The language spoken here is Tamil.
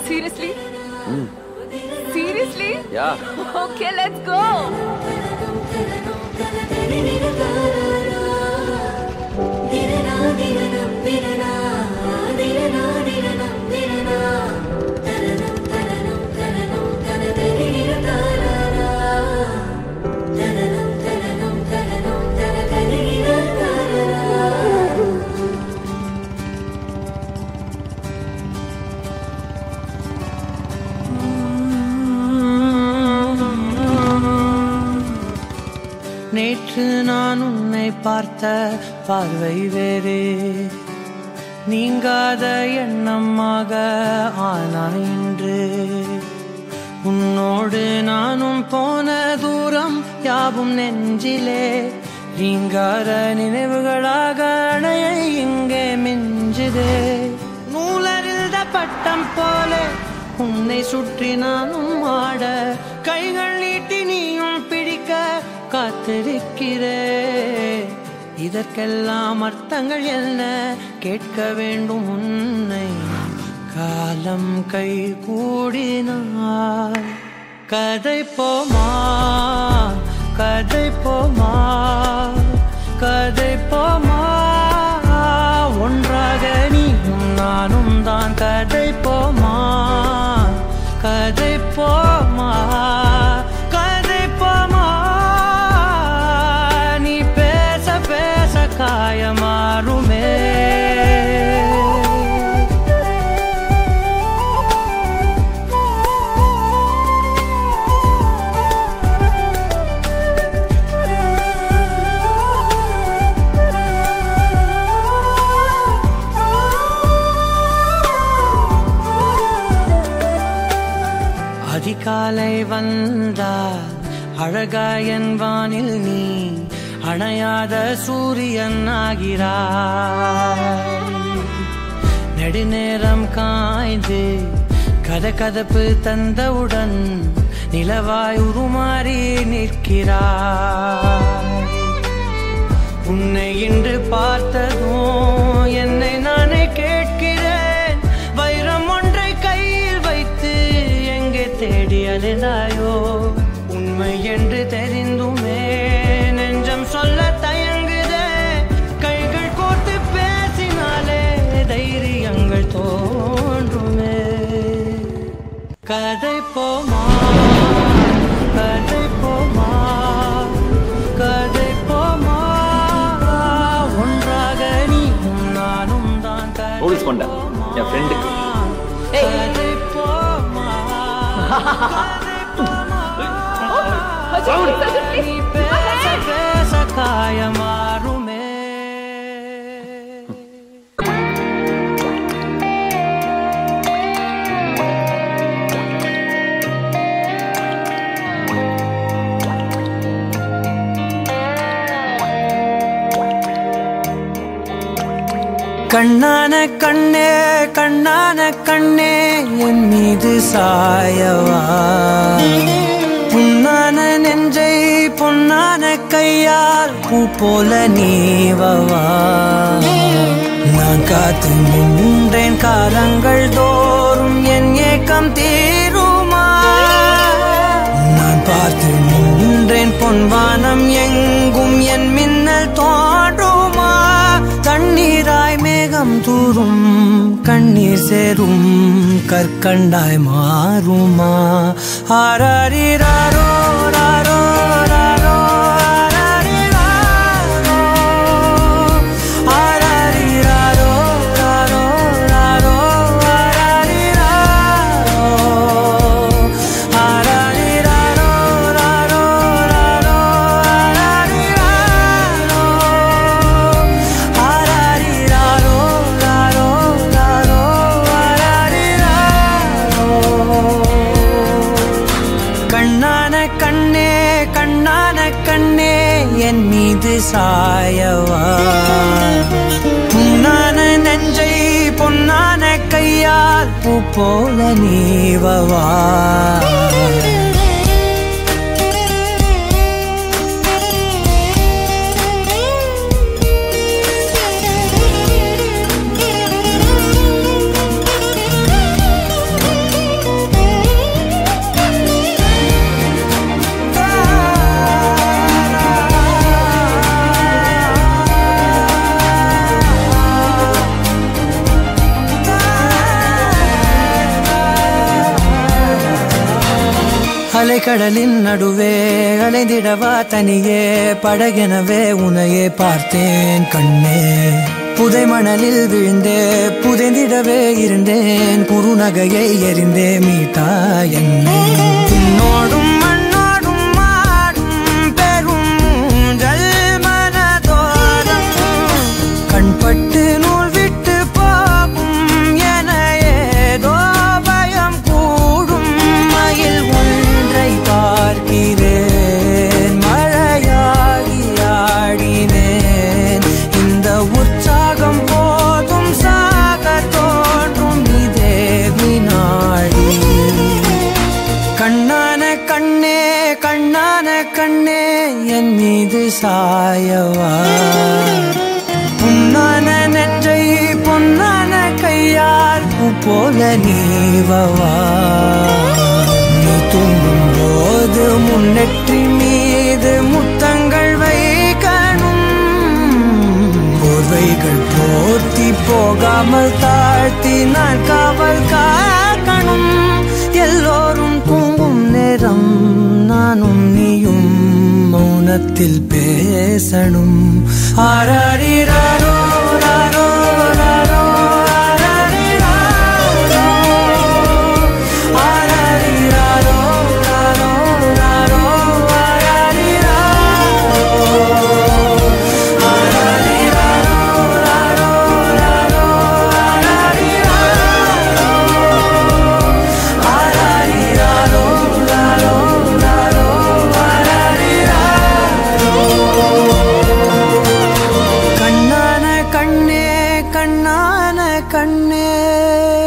Seriously? Seriously? Yeah. Okay, let's go. நேற்று நான் உன்னை பார்த்த பார்வை வேறே, நீங்காத எண்ணமாக ஆனாய் இன்று. உன்னோடு நானும் போன தூரம் யாவும் நெஞ்சிலே, நீங்காத நினைவுகளாக அணைய இங்கே மிஞ்சுதே. நூலறிந்த பட்டம் போல உன்னை சுற்றி நானும் ஆட, கைகள் நீட்டி நீயும் பிடிக்க காத்திருக்கிறே. இதற்கெல்லாம் அர்த்தங்கள் என்ன கேட்க வேண்டும் உன்னை. காலம் கை கூடினார் கதை போமா, கதை போமா, கதை போமா. ஒன்றாக நீயும் நானும் தான் கதை போமா, கதை போமா, கதை போமா. நீ பேச பேச காயமாறுமே. அதிகாலை வந்தால் அழகாயன் வானில் நீ அணையாத சூரியன் ஆகிறாய். நெடுநேரம் காய்ந்து கதகதப்பு தந்தவுடன் நிலவாய் உருமாறி நிற்கிறாய். உன்னை இன்று பார்த்ததும் என்னை நானே கேட்கிறேன். வைரம் ஒன்றை கையில் வைத்து எங்கே தேடி அலைந்தாயோ. உண்மை என்று தெரிந்துமே நெஞ்சம் சொல்ல தயங்குதே. கைகள் கோர்த்து பேசினாலே தைரியங்கள் தோன்றுமே. கதை போமா, கதை போமா, கதை போமா. ஒன்றாக நீயும் நானும் தான் கதை போமா, கதை போமா, கதை போமா. நீ பேச பேச காயமாறுமே. கண்ணான கண்ணே, கண்ணான கண்ணே, என் மீது சாயவா. புண்ணான நெஞ்சை பொன்னான கையால் பூ போல நீவவா. நான் காத்து நின்றேன் காலங்கள் தோறும் என் ஏக்கம் தீருமா. நான் பார்த்து நின்றேன் பொன்வானம் எங்கும் என் மின்னல் தோன்றுமா. தண்ணீராய் மேகம் தூரும் கண்ணீர் சேரும் கற்கண்டாய் மாறுமா. ஆராரிராரோ ராரோ ராரோ ஆராரிராரோ ராரோ ராரோ ஆராரிராரோ ராரோ ராரோ கண்ணான கண்ணே, கண்ணான கண்ணே, என் மீது சாயவா. புண்ணான நெஞ்சை பொன்னான கையால் பூ போல நீவவா. அலைக்கடலின் நடுவே அலைந்திடவா தனியே படகெனவே உன்னையே பார்த்தேன் கண்ணே. புதை மணலில் விழுந்தே புதைந்திடவே இருந்தேன் குறுநகையை எறிந்தே மீட்டா என்னை. உன்னோடும் மண்ணோடும் மாடும் பெரும் ஊஞ்சல் மனதோரம் கண்பட்டு நூல் விட்டு போகும் என ஏதோ பயம் கூடும். மயில் ஒன்றை பார்க்கிறேன் மழையாகி ஆடினேன். இந்த உற்சாகம் போதும் சாக தோன்றும் இதே வினாடி. கண்ணான கண்ணே கண்ணான கண்ணே என் மீது சாயவா. பொன்னான நெற்றை பொன்னான கையால் பூ போல நீவவா. நீ தூங்கும் போது முன்னெற்றி மீது முத்தங்கள் வைக்கணும். போர்வைகள் போர்த்தி போகாமல் தாழ்த்தி நான் காவல் காக்கணும். எல்லோரும் தூங்கும் நேரம் நானும் நீயும் மௌனத்தில் பேசணும். ஆராரிராரோ ராரோ ராரோ ஆராரிராரோ ஆராரிராரோ ராரோ ராரோ ஆராரிராரோ ஆராரிராரோ ராரோ ராரோ ஆராரிராரோ ஆராரிராரோ ராரோ ராரோ ஆராரிராரோ. கண்ணான கண்ணே கண்ணான கண்ணே